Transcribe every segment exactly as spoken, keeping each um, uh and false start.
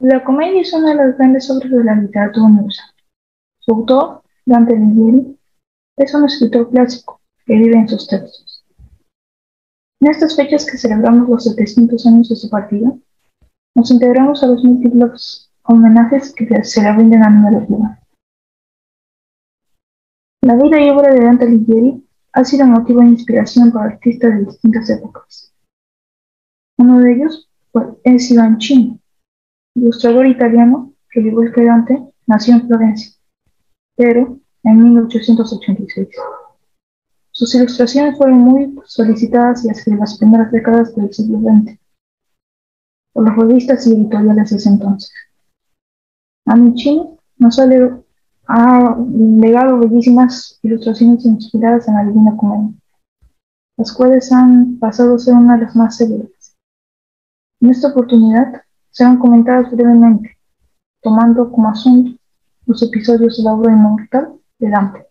La comedia es una de las grandes obras de la literatura universal. Su autor, Dante Alighieri, es un escritor clásico que vive en sus textos. En estas fechas que celebramos los setecientos años de su partida, nos integramos a los múltiples homenajes que se le rinden a nivel global. La vida y obra de Dante Alighieri ha sido motivo de inspiración para artistas de distintas épocas. Uno de ellos fue Ezio Ancini, ilustrador italiano que, al igual que Dante, nació en Florencia, pero en mil ochocientos ochenta y seis. Sus ilustraciones fueron muy solicitadas hacia las primeras décadas del siglo veinte por las revistas y editoriales de ese entonces. Amichini nos ha, le ha legado bellísimas ilustraciones inspiradas en la Divina Comedia, las cuales han pasado a ser una de las más célebres. En esta oportunidad serán comentadas brevemente, tomando como asunto los episodios de la obra inmortal de Dante.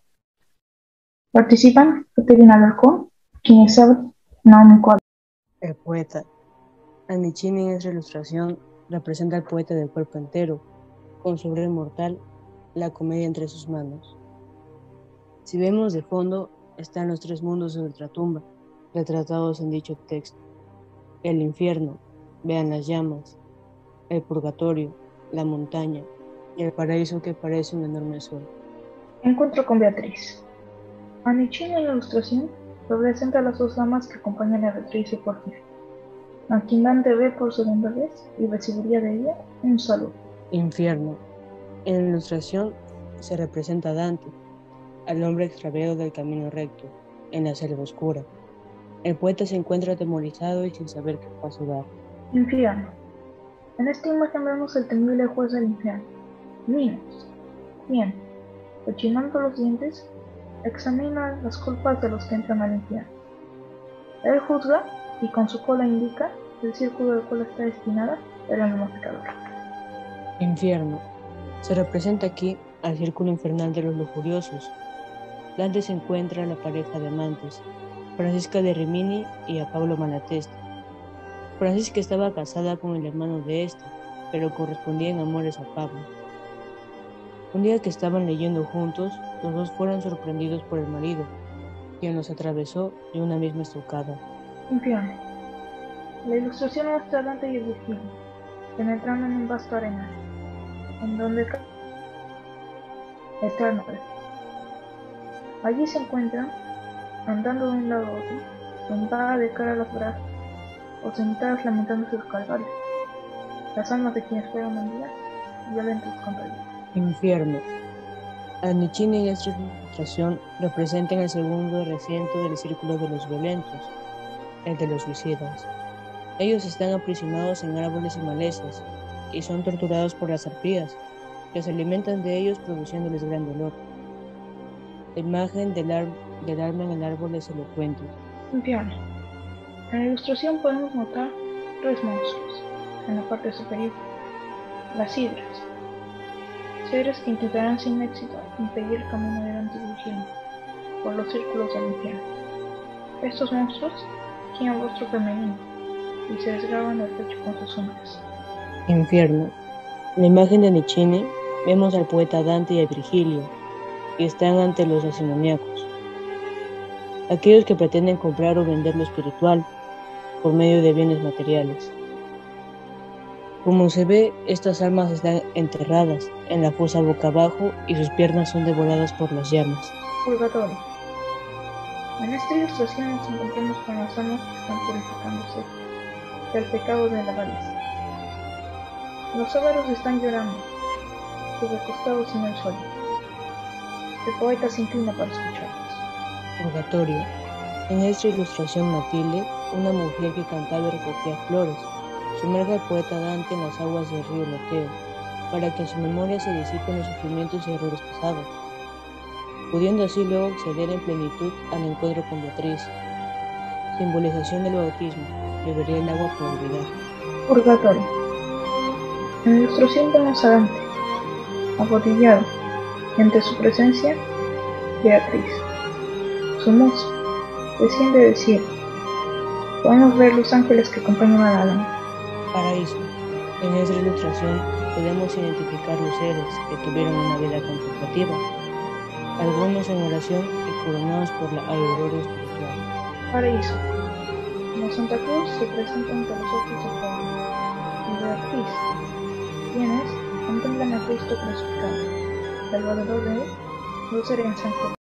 Participan Caterina Alarcón, quien sabe Naomi Cuadra. El poeta. Amichini en esta ilustración representa al poeta del cuerpo entero, con su obra inmortal, la comedia entre sus manos. Si vemos de fondo, están los tres mundos de ultratumba, retratados en dicho texto. El infierno, vean las llamas, el purgatorio, la montaña, y el paraíso que parece un enorme sol. Encuentro con Beatriz. Amichini en la ilustración representa a las dos damas que acompañan a Beatriz y Porfirio, a quien Dante ve por segunda vez y recibiría de ella un saludo. Infierno. En la ilustración se representa a Dante, al hombre extraviado del camino recto, en la selva oscura. El poeta se encuentra atemorizado y sin saber qué paso dar. Infierno. En esta imagen vemos el temible juez del infierno, Minos, quien, rechinando los dientes, examina las culpas de los que entran al infierno. Él juzga y con su cola indica el círculo del cual está destinada el alma pecadora. Infierno. Se representa aquí al círculo infernal de los lujuriosos. Dante se encuentra a la pareja de amantes, Francisca de Rimini y a Pablo Malatesta. Francisca estaba casada con el hermano de este, pero correspondía en amores a Pablo. Un día que estaban leyendo juntos, los dos fueron sorprendidos por el marido, quien los atravesó de una misma estocada. Infierno. La ilustración muestra a Dante y a Virgilio penetrando en un vasto arenal, en donde cae eterno. Allí se encuentran, andando de un lado a otro, sentadas de cara a las brazos, o sentadas lamentando sus calvarios, las almas de quienes fueron un día violentos contra ellos. Infierno. Amichini en esta ilustración representan el segundo recinto del círculo de los violentos, el de los suicidas. Ellos están aprisionados en árboles y malezas, y son torturados por las arpías, que se alimentan de ellos produciéndoles gran dolor. La imagen del, ar del arma en el árbol es elocuente. Infierno. En la ilustración podemos notar tres monstruos en la parte superior, las hidras, seres que intentarán sin éxito impedir el camino de Dante y Virgilio por los círculos del infierno. Estos monstruos tienen rostro femenino y se desgraban el pecho con sus uñas. Infierno. En la imagen de Amichini vemos al poeta Dante y a Virgilio, que están ante los decimoníacos, aquellos que pretenden comprar o vender lo espiritual por medio de bienes materiales. Como se ve, estas almas están enterradas en la fosa boca abajo y sus piernas son devoradas por las llamas. Purgatorio. En esta ilustración nos encontramos con las almas que están purificándose del pecado de la avaricia. Los ávaros están llorando y recostados en el suelo. El poeta se inclina para escucharlos. Purgatorio. En esta ilustración Matilde, una mujer que cantaba y recogía flores, sumerge al poeta Dante en las aguas del río Leteo, para que en su memoria se disipen los sufrimientos y errores pasados, pudiendo así luego acceder en plenitud al encuentro con Beatriz. Simbolización del bautismo, bebería el agua por olvidar. Purgatorio. En la ilustración vemos a Dante, arrodillado, y ante su presencia, Beatriz, su musa, desciende del cielo. Podemos ver los ángeles que acompañan a la dama. Paraíso. En esta ilustración podemos identificar los seres que tuvieron una vida contemplativa, algunos en oración y coronados por la aurora espiritual. Paraíso. Como Santa Cruz se presenta ante los ojos de Juan y Beatriz, quienes contemplan a Cristo crucificado, Salvador de los seres en San Juan.